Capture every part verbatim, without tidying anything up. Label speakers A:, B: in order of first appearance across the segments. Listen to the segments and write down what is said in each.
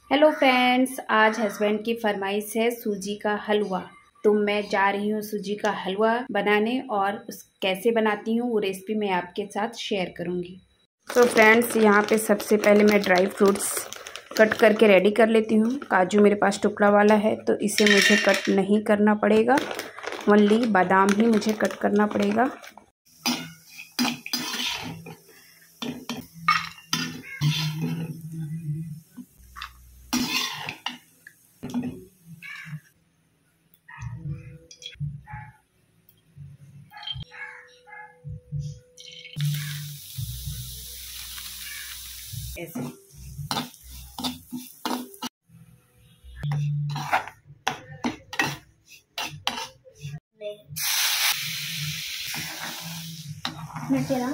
A: Hello friends, आज husband की फरमाइश है सूजी का हलवा। तो मैं जा रही हूँ सूजी का हलवा बनाने और उस कैसे बनाती हूँ वो रेसिपी मैं आपके साथ शेयर करूँगी। तो फ्रेंड्स, यहाँ पे सबसे पहले मैं ड्राई फ्रूट्स कट करके रेडी कर लेती हूँ। काजू मेरे पास टुकड़ा वाला है तो इसे मुझे कट नहीं करना पड़ेगा, ओनली बादाम ही मुझे कट करना पड़ेगा। ऐसे मैं तेरा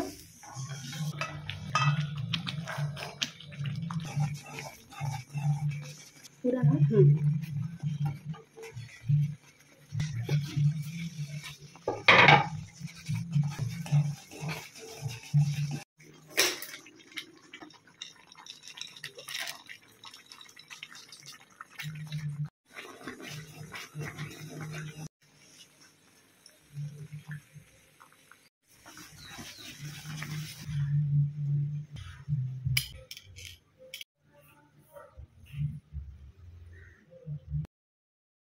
A: पूरा ना।